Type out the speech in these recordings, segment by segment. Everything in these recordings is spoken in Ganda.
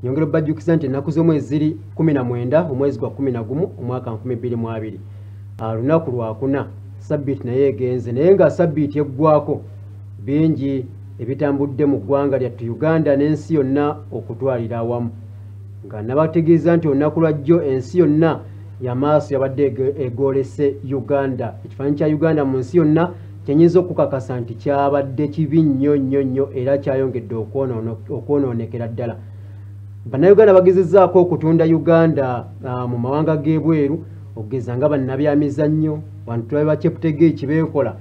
Nyongera bajjukiza nti ennaku z'omwezi ziri 19 omwezi gwa 11 omwaka 2022. Lunaku lwakuna sabbiiti naye egenze naye nga sabbiiti eggwako bingi ebitambudde mu ggwanga lyattu Uganda n'ensi yonna okutwalira awamu. Nga nabategeeza nti olunaku lwajjo ensi yonna yamaaso yabadde egolese Uganda. Ekifaananyi kya Uganda mu nsi yonna kyenyinza okukakasa nti kyabadde kibi nnyo era kyayongedde okwonoonekera ddala. Bannayuganda bagezezzaako okutunda Uganda mu mawanga g'ebweru okugeza nga bannabyamizannyo wantu tulabe ba Cheptegei kibeekola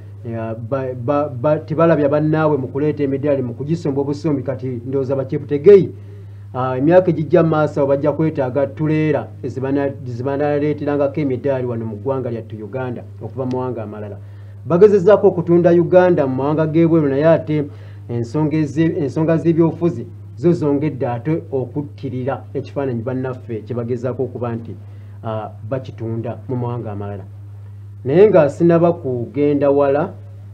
tebalabya bannaabwe mu kuleeta emidaali mu kugisomba obusombi kati ndowooza ba Cheptegei emyaka egijja maaso bajja kwetaaga tuleera ezibanaleeterangako emidaali wano mu ggwanga lyattu Uganda okuva mu mawanga amalala. Bagezezzaako okutunda Uganda mu mawanga g'ebweru naye ate ensonga z'ebyobufuzi zo zongedde ate okuttirira ekifaananyi bannaffe kye bagezaako okuba nti bakitunda mu mawanga amalala. Naye nga sinaba kugenda wala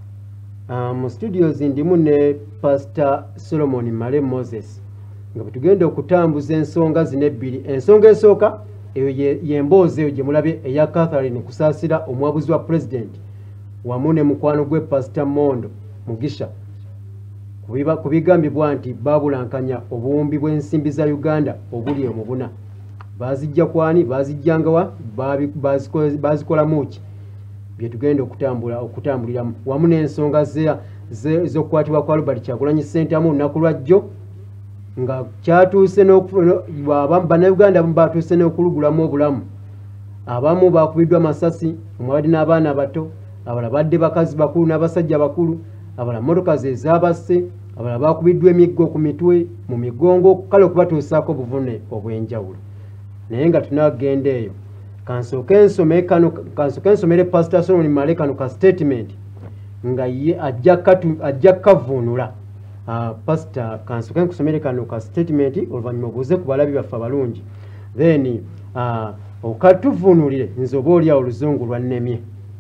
mu studios ndimu ne Pastor Solomon Male Moses nga bwetugenda okutambuza ensonga zino ebbiri. Ensonga esooka eyo yemboozi eyo gye mulabye eya Catherine kusaasira omwabuzi wa President wamu ne mukwano gwe Pastor Mondo Mugisha ku bigambibwa nti babulankanya obuwumbi bw'ensimbi za Uganda obuli omubuna. Bazijja kwani, bazijjangawa, bazikolamu ki? Bye tugenda okutambuliramu wamu n'ensonga z'okukwatibwa kwa Robert Kyagulanyi Ssentamu olunaku lwajjo nga kyatuuse bannayuganda abamu batuuse n'okulugulamu obulamu. Abamu bakubiddwa amasasi omwabadde n'abaana abato, abalala badde bakazi bakulu n'abasajja bakulu, abalala mmotoka ze zaabasse, abalala bakubiddwa emiggo ku mitwe mu migongo kale okubatuusaako obuvune obw'enjawulo. Naye nga tunagenda eyo kansooke ensomere Pastor Solomon Male kano ka statement nga ye ajja kavuunula. Pastor kansooke nkusomere kano ka statement oluvannyuma obuuze ku balabi baffe abalungi then okatuvuunulire nze oba oli awo oluzungu lwannemye.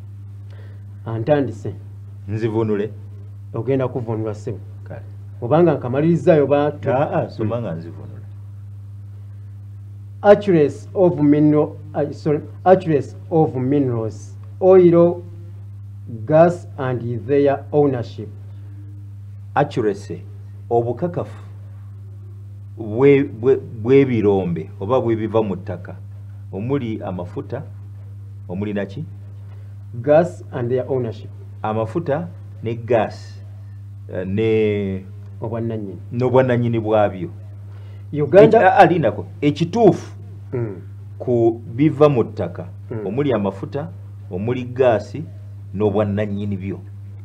Antandise nzivuunule ogenda kuvuunula ssebo obanga nkamalirizzaayo somanga nzivuunule. Accuracy of minerals, oil, gas and their ownership. Accuracy obukakafu bw'ebirombe oba bw'ebiva mu ttaka omuli amafuta omuli naki? Gas and their ownership. Amafuta ne gas ne n'obwannannyini bwabyo. Uganda alinako ekituufu ku biva mu ttaka omuli amafuta omuli gaasi n'obwannannyini byo.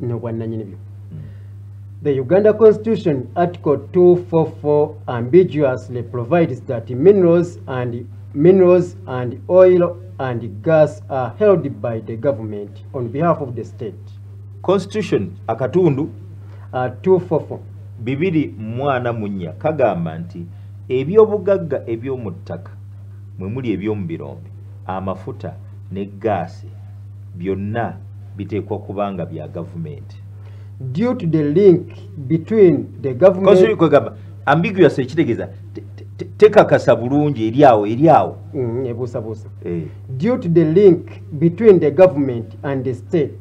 The Uganda Constitution Article 244 ambiguously provides that minerals and oil and gas are held by the government on behalf of the state. Constitution akatundu 244 bibiri mwana munya kagamba nti ebyobugagga eby'omu ttaka mwe muli eby'omu birombe amafuta ne gaasi byonna biteekwa kubanga bya gavumenti. Due to the link between the government kwegamba ambiguous ekitegeeza tekakasa bulungi eriawo ebuusabuusa. Due to the link between the government and the state.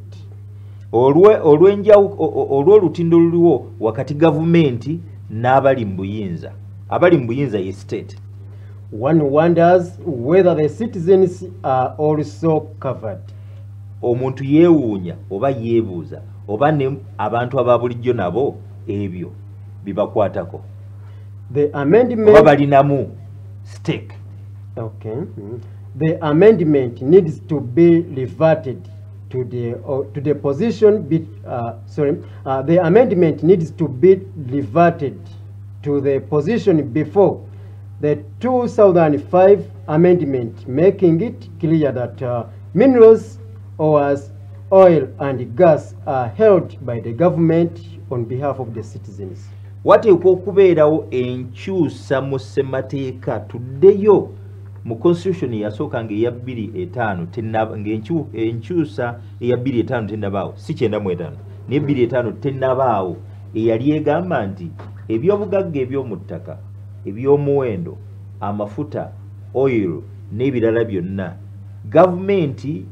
Olw'olutindo luliwo wakati gavumenti n'abali mu buyinza. Abali mu buyinza ye state. One wonders whether the citizens are also covered. Omuntu yeewuunya oba yeebuuza oba ne abantu ababulijjo nabo ebyo bibakwatako. The amendment oba balinamu stake. Okay. The amendment needs to be reverted to the position the amendment needs to be reverted to the position before the 2005 amendment, making it clear that minerals, oil and gas are held by the government on behalf of the citizens. Wateekwa okubeerawo enkyusa mu ssemateeka tuddeyo mu constitution yasooka ng'eya 25 ng'enkyusa eya 25 tennabaawo si 95 ne 25 tennabaawo eyali egamba nti ebyobugagga eby'omu ttaka eby'omuwendo amafuta oil n'ebirala byonna gavumenti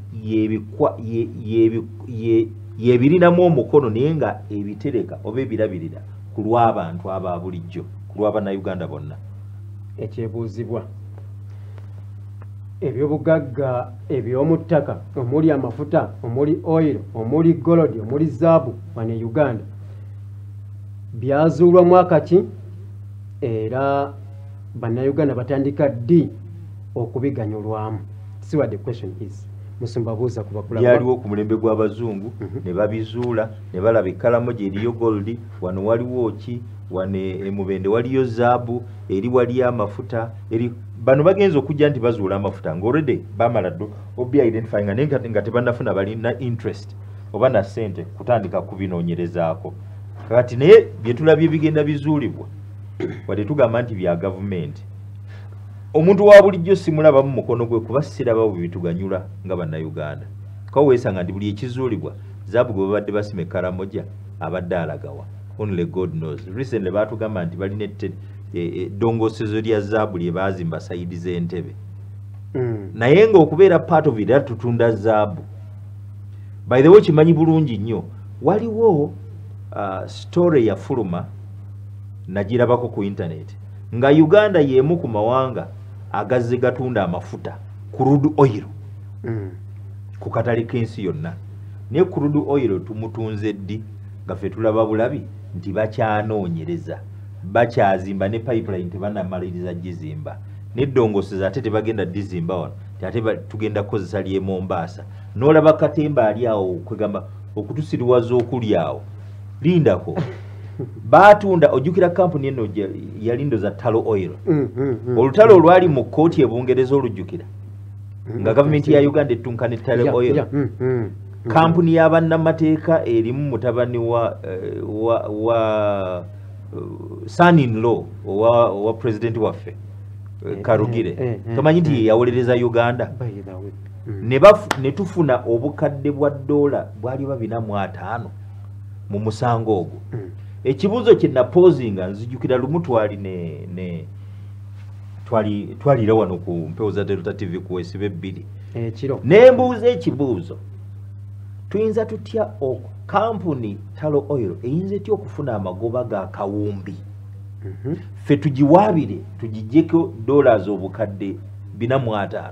yebirinamu omukono naye nga ebitereka oba ebirabirira ku lw'abantu aba bulijjo ku lw'abannayuganda bonna. Ekyebuuzibwa ebyobugagga eby'omu ttaka omuli amafuta omuli oil omuli gold omuli zaabu wano e Uganda byazuulwa mwaka ki era bannayuganda batandika ddi okubiganyulwamu? See what the question is. Musumba buuza ku bakulaba byaliwo ku mulembe gw'abazungu ne babizuula ne balaba ekkalamu gye eriyo gold wano waliwo ki wano Mubende waliyo zaabu eri waliyo amafuta eri bano bagenza okujja nti bazuula amafuta ng'olredde bamala ddo obi identifying nga tebannafuna balina interest oba na ssente kutandika kubinoonyerezaako kati naye bye tulabye bigenda bizuulibwa wadde tugamba nti bya gavumenti omuntu wa bulijjo simulaba mu mukono gwe kuba siraba bwe bituganyula nga bannayuganda ko weesanga nti buli ekizuulibwa zaabu gwe babadde basima ekkalamoja abadde alagawa only God knows. Recently batugamba nti balina eddongosezo lya zaabu lye baazimba sayidi z'entebe naye ng'okubeera part of it tutunda zaabu. By the way kimanyi bulungi nnyo waliwo story ya fuluma nagirabako ku internet nga Uganda y'emu ku mawanga agazze gatunda amafuta crude oil ku katale k'ensi yonna ne crude oil tumutunze ddi nga ffe tulaba bulabi nti bakyanoonyereza bakyazimba ne pipeline tebannamaliriza gizimba n'eddongoseza ate tebagenda dizimba wano ate tugenda kukozesa ly'e Mombasa n'olaba katemba ali awo kwegamba okutusiriwaza okuli awo lindako batunda ojjukira kampuni eno yalindo za Talo Oil olutalo olwali mu kkooti ebungereza olujjukira nga gavumenti ya Uganda ettunkana Talo Oil kampuni y'abannamateeka erimu mutabani wa son-in-law wa president waffe Karugire tomanyi nti yawolereza Uganda ne tufuna obukadde bwa dola bwali 405 mu musango ogwo. Ekibuuzo kye napozinga nzijukira lumu twalira wano ku mpewo za Delta TV ku Wesibe 2 nembuuza ekibuuzo tuyinza tutya kampuni Talo Oil eyinza etya okufuna amagoba ga kawumbi ffe tugiwaabire tugijjeko dollars obukadde 405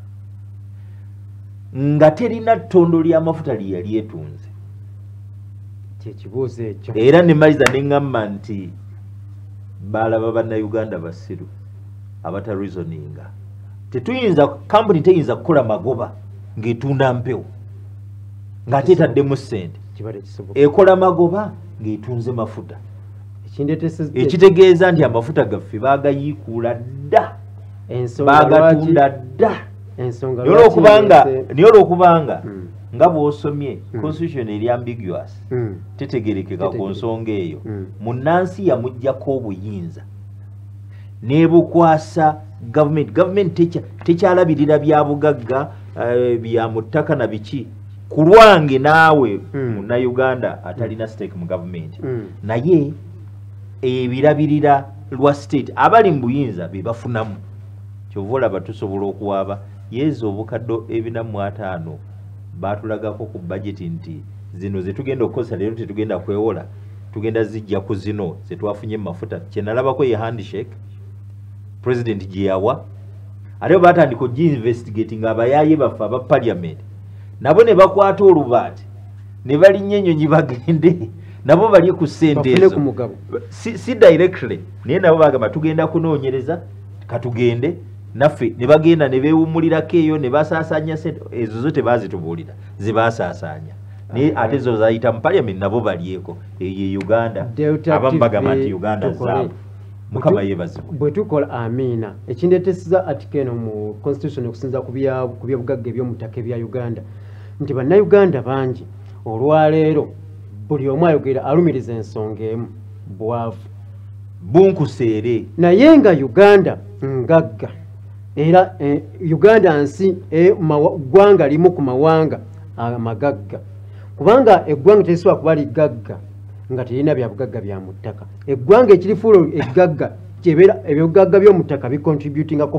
nga terina ttondo ly'amafuta lye yali etunze. Kyekibuuzo ekyo era ne maliza ne ŋŋamba nti balaba bannayuganda basiru abata reasoninga tetuyinza kampuni teyinza kukola magoba ng'etunda mpewo ng'ate etaddemu ssente ekola magoba ng'etunze mafuta ekitegeeza nti amafuta gaffe baagayiikuula dda baagatunda dda naye olwokubanga nga bw'osomye constitution eri ambiguous tetegerekeka ku nsonga eyo munnansi yamuggyako obuyinza n'ebukwasa gavumenti tekyalabirira bya bugagga bya mu ttaka na biki ku lwange naawe munnayuganda atalina stake mu gavumenti naye ebirabirira lwa state abali mu buyinza be bafunamu kyova olaba tusobola okuwaaba yezo obukadde 405 batulagako ku budget nti zino zetugenda okukozesa leero tetugenda kwewola tugenda zijja ku zino zetwafunye mafuta kyenalabako ye handshake president gyeyawa ate batandika ogi-investigating abayaye baffe aba parliament nabo ne bakwata olubaati ne balinnya ennyonyi bagende nabo bali ku ssente ezo si directly naye nabo bagamba tugenda kunoonyereza katugende naffe ne bagenda ne beewummulirako eyo ne basaasaanya ssente ezo zo tebazitubuulira zibasaasaanya naye ate zo zayita mu parliament nabo balyeko eyo Uganda abamu bagamba nti Uganda zaabu mukama yeebazibwa bwe tukola amiina ekindeeteseza article eno mu constitution okusinza ku byobugagga eby'omutaka ebya Uganda nti bannayuganda bangi olwaleero buli omu ayogera alumiriza ensonga emu bwavu bunkuseere naye nga Uganda ngagga era Uganda nsi ggwanga limu ku mawanga amagagga kubanga eggwanga tekisobola kuba ligagga nga terina bya bugagga bya mu ttaka eggwanga ekirifuula eggagga kyebera ebyogagga by'omutaka bicontributingako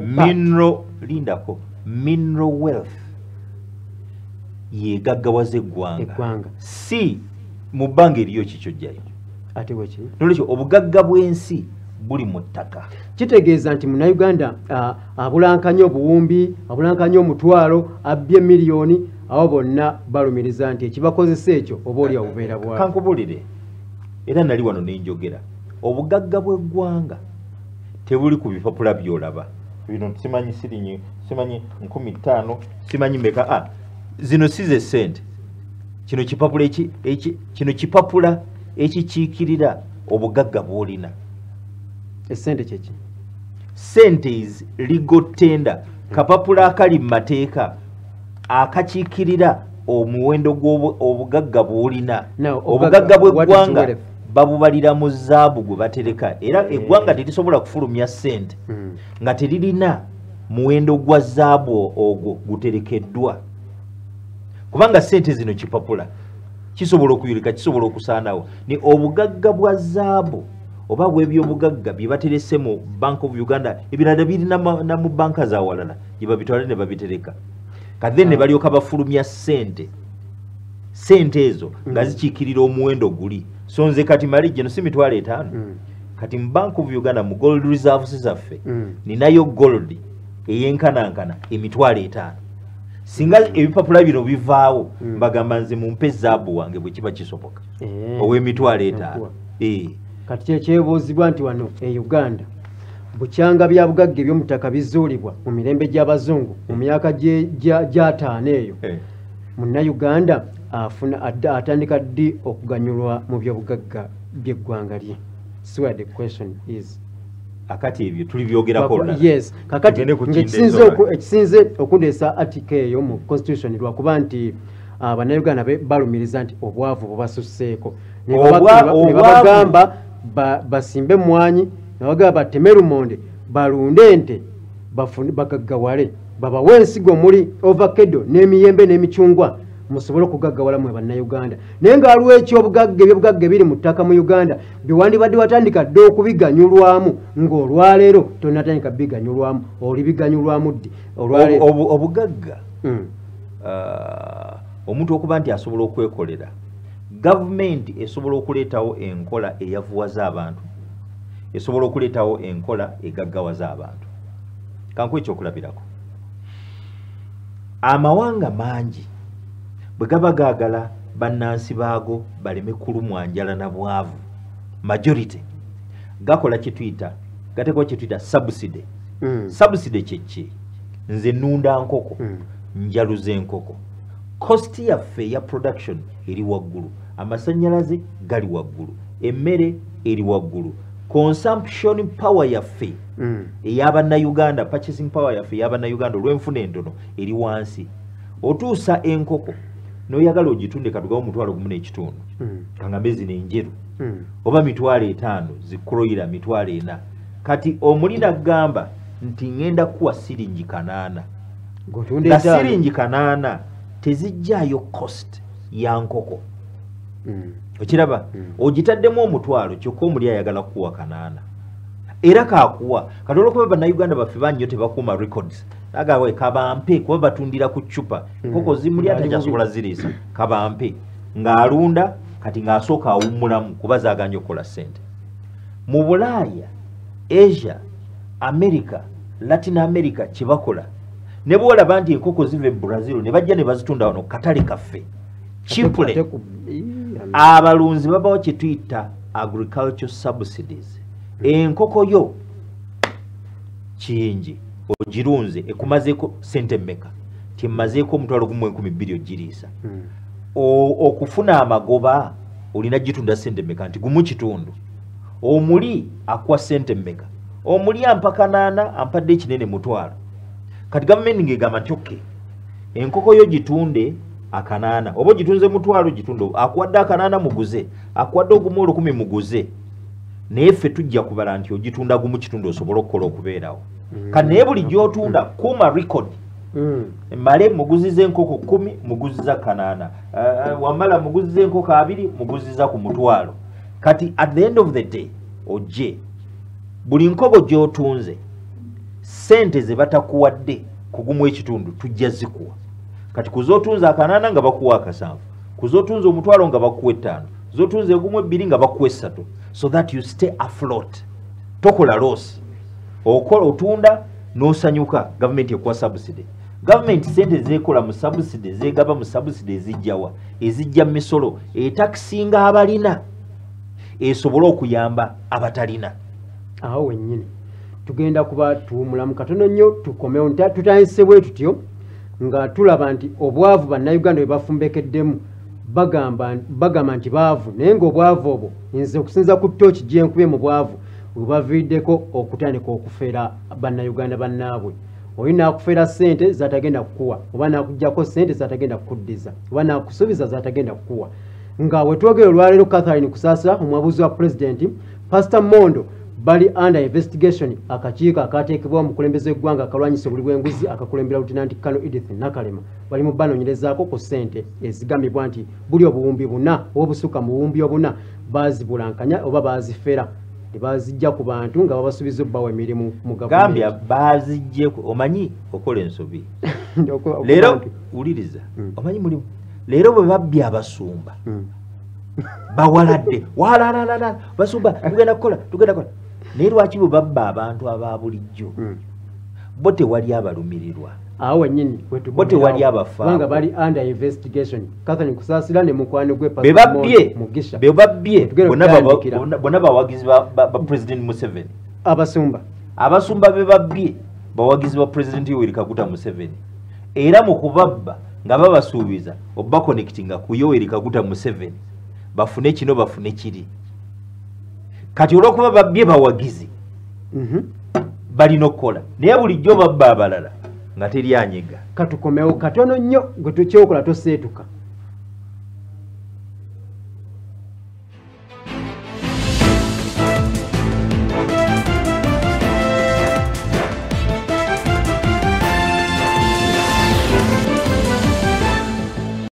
mineral wealth yegaggawaza eggwanga si mu bbanga eriyo kikyojjayo ate bweki nolwekyo obugagga bw'ensi buli mu ttaka kitegeeza nti munnayuganda abulankanya obuwumbi abulankanya omutwalo abbye miliyoni abo bonna balumiriza nti ekibakozesa ekyo oba oli obubeera bwabo kankubulire era nali wano nenjogera obugagga bw'eggwanga tebuli ku bipapula by'olaba bino simanyi sirinyi simanyi 15 simanyi meka zino si ze ssente kino kipapula ekikiikirira obugagga bw'olina essente kyeki sente is legal tender kapapula akali mu mateeka akakiikirira omuwendo gw'obugagga bw'olina obugagga bw'eggwanga babubalira mu zaabu gwe batereka era eggwanga terisobola kufulumya ssente nga teririna muwendo gwa zaabu ogwo guterekeddwa kubanga ssente zino kipapula kisobola okuyulika kisobola okusaanawo ni obugagga bwa zaabu oba bw'ebyobugagga bye baterese mu Bank of Uganda ebirala birina na mu banka za walala gye babitwala ne babitereka kadde ne balyoka bafulumya ssente ezo nga zikiikirira omuwendo guli so nze kati mali gino si mitwalo 5 kati mu Bank of Uganda mu gold reserves zaffe ninayo gold eyenkanankana emitwalo 5 singa ebipapula bino bivaawo mbagamba nze mumpe zaabu wange bwe kiba kisoboka ow'emitwalo 5 kati kyekyebuuzibwa nti wano e Uganda bukyanga bya bugagga eby'omutaka bizuulibwa mu mirembe gy'abazungu mu myaka gy'ataano eyo munnayuganda atandika ddi okuganyulwa mu byobugagga by'eggwanga lye so the question is akati ebyo tuli byogerako yes kakati ekisinze okundeesa article eyo mu constitution lwakuba nti bannayuganda balumiriza nti obwavu bubasuseeko ne babagamba basimbe mwanyi nabagamba bateme lumonde balunde ente bagaggawale babawe ensigo muli ovacado n'emiyembe n'emicungwa musobole okugaggawala mwe bannayuganda naye nga waliwo ekyobugagga ebyobugagga biri mu ttaka mu Uganda byewandibadde watandika dde okubiganyulwamu ng'olwaleero tonatandika biganyulwamu oli biganyulwamu ddi olwaleero obugagga omuntu okuba nti asobola okwekolera gavumenti esobola okuleetawo enkola eyavuwaza abantu esobola okuleetawo enkola egaggawaza abantu kanku ekyokulabirako amawanga mangi bwe gaba gaagala bannansi baago baleme kulumwa njala na bwavu majority gakola kituyita gateekwa kituyita subsidy subsidy kyeki nze nunda nkoko njaluza enkoko cost yaffe ya production eri waggulu amasannyalaze gali waggulu emmere eri waggulu consumption power yaffe ey'abannayuganda purchasing power yaffe ey'abannayuganda olw'enfuna entono eri wansi otuusa enkoko noyagala ogitunde katugawo omutwalo gumu n'ekitundu kangambe zino enjeru oba mitwalo 5 zikroira mitwalo 4 kati omuli nagamba nti ngenda kuwa siringi 8 nga siringi 8 tezijjaayo cost ya nkoko okiraba ogitaddemu omutwalo kyokka omuli ayagala kuwa 8 era kakuwa kati olwokuba bannayuganda baffe banyo tebakuuma records agawe kabampe kuba batundira ku ccupa nkoko zimuli atakyasobola ziriisa kabampe ng'alunda kati ng'asooka awummulamu kuba zaaganya okukola ssente mu Bulaaya Asia America Latin America kyebakola ne bwolaba nti enkoko ziva e Brazil ne bajja ne bazitunda wano katale kaffe cheaply abalunzi babawo kye tuyita agricultural subsidies enkoko yo kiyingi ogirunze ekumazeeko sente mmeka timmazeeko omutwalo gumu 1200 ogiriisa okufuna amagoba olina gitunda sente mmeka nti gumu kitundu omuli akuwa sente mmeka omuli ampa 8 ampadde ekinene mutwalo kati gavumenti ng'egamba nti okay enkoko yo gitunde 8 oba gitunze mutwalo gitunde akuwadde 8 muguze akuwadde ogumu 10 muguze naye ffe tujja kubala nti ogitunda gumu kitundu osobola okukola okubeerawo kati naye buli gy'otunda kuuma record male muguziza enkoko 10 muguziza 8 wamala muguziza enkoko 2 muguziza ku mutwalo kati at the end of the day ojje buli nkogo gy'otunze sente ze batakuwadde kugumu ekitundu tujja zikuwa kati kuzootunza akanaana nga bakuwa akasanvu kuzootunza omutwalo nga bakuwa 5 zootunza egumu 2 nga bakuwa 3 so that you stay afloat tokola loss okola otunda n'osanyuka gavumenti ekuwa subsidy gavumenti sente zeekola mu subsidy zeegaba mu subsidy ezijjawa ezijja misolo etakisinga abalina esobole okuyamba abatalina awo wennyini tugenda kuba tuwumulamu katono nnyo tukomewo tutandise bwe tutyo nga tulaba nti obwavu bannayuganda bwe bafumbekeddemu bagamba nti baavu naye ng'obwavu obwo nze okusinza ku ttooki gyenkubye mu bwavu bwe baviiriddeko okutandika okufeera bannayuganda bannaabwe oyo naakufeera ssente zatagenda kukuwa oba naakuggyako ssente zatagenda kukuddiza oba naakusuubiza zatagenda kukuwa nga we twogera olwaleero Catherine Kusaasira omwabuzi wa pulezidenti Pastor Mondo bali under investigation akakiiko akateekebwa omukulembeze w'eggwanga akalwanyisa obuli bw'enguzi akakulembera Lieutenant Colonel Edith Nakalema bali mu banoonyerezaako ku ssente ezigambibwa nti buli obuwumbi 4 oba obusukka mu buwumbi 4 baazibulankanya oba baazifera ne baazijja ku bantu nga babasuubiza obbawa emirimu mu gavumenti. Gambia baazijjeko omanyi okola ensobi leero wuliriza omanyi mulimu leero bwe babbye abasumba bawaladde walalala basumba tugenda kukola naye lwaki bwe babba abantu aba bulijjo bo tewali abalumirirwa awo wennyini bo tewali abafanga bali under investigation Catherine Kusaasira ne mukwano gwe Mugisha be babbye bonna bawagizi ba President Museveni abasumba be babbye bawagizi ba President Yoweri Kaguta Museveni era mu kubabba nga babasuubiza obba connectinga ku Yoweri Kaguta Museveni bafune kino bafune kiri kati olwokuba babbye bawagizi balina okukola naye bulijjo babba abalala nga teri anyega katukomewo katono nnyo gwe tukyokola toseetuka